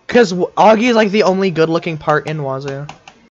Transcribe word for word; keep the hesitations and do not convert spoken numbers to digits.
Because Augie is like the only good-looking part in Wazoo.